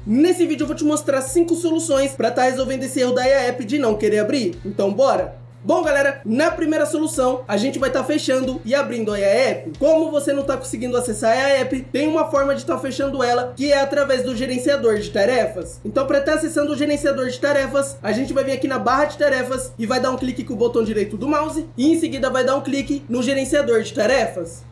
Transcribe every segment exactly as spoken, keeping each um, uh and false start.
Nesse vídeo eu vou te mostrar cinco soluções para estar resolvendo esse erro da E A App de não querer abrir. Então bora! Bom galera, na primeira solução a gente vai estar fechando e abrindo a E A App. Como você não está conseguindo acessar a E A App, tem uma forma de estar fechando ela, que é através do gerenciador de tarefas. Então para estar acessando o gerenciador de tarefas, a gente vai vir aqui na barra de tarefas e vai dar um clique com o botão direito do mouse e em seguida vai dar um clique no gerenciador de tarefas.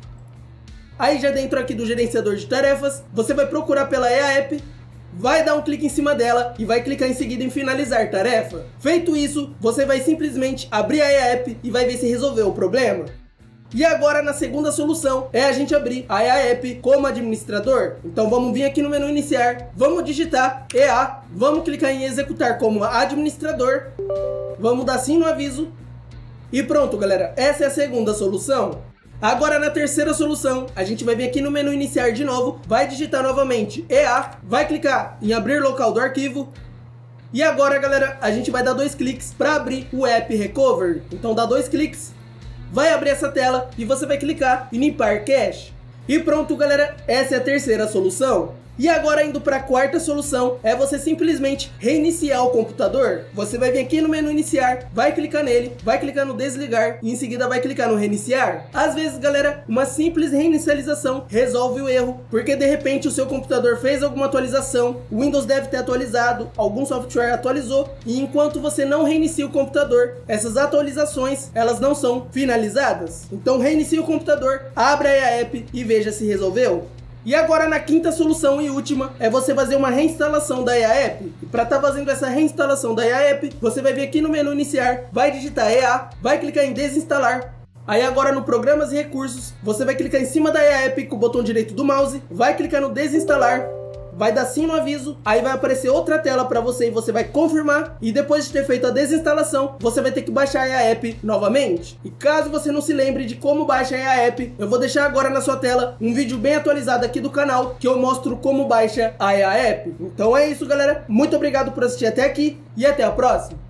Aí já dentro aqui do gerenciador de tarefas, você vai procurar pela E A App, vai dar um clique em cima dela e vai clicar em seguida em finalizar tarefa. Feito isso, você vai simplesmente abrir a E A App e vai ver se resolveu o problema. E agora na segunda solução é a gente abrir a E A App como administrador. Então vamos vir aqui no menu iniciar, vamos digitar E A, vamos clicar em executar como administrador, vamos dar sim no aviso e pronto galera, essa é a segunda solução. Agora na terceira solução, a gente vai vir aqui no menu iniciar de novo, vai digitar novamente E A, vai clicar em abrir local do arquivo. E agora galera, a gente vai dar dois cliques para abrir o App Recovery. Então dá dois cliques, vai abrir essa tela e você vai clicar em limpar cache. E pronto galera, essa é a terceira solução. E agora indo para a quarta solução, é você simplesmente reiniciar o computador. Você vai vir aqui no menu iniciar, vai clicar nele, vai clicar no desligar e em seguida vai clicar no reiniciar. Às vezes galera, uma simples reinicialização resolve o erro, porque de repente o seu computador fez alguma atualização, o Windows deve ter atualizado, algum software atualizou e enquanto você não reinicia o computador, essas atualizações elas não são finalizadas. Então reinicie o computador, abra a E A App e veja se resolveu. E agora na quinta solução e última, é você fazer uma reinstalação da E A App. E para estar tá fazendo essa reinstalação da E A App, você vai vir aqui no menu iniciar, vai digitar E A, vai clicar em desinstalar. Aí agora no programas e recursos, você vai clicar em cima da E A App com o botão direito do mouse, vai clicar no desinstalar, vai dar sim no aviso, aí vai aparecer outra tela para você e você vai confirmar. E depois de ter feito a desinstalação, você vai ter que baixar a E A App novamente. E caso você não se lembre de como baixa a E A App, eu vou deixar agora na sua tela um vídeo bem atualizado aqui do canal, que eu mostro como baixa a E A App. Então é isso galera, muito obrigado por assistir até aqui e até a próxima.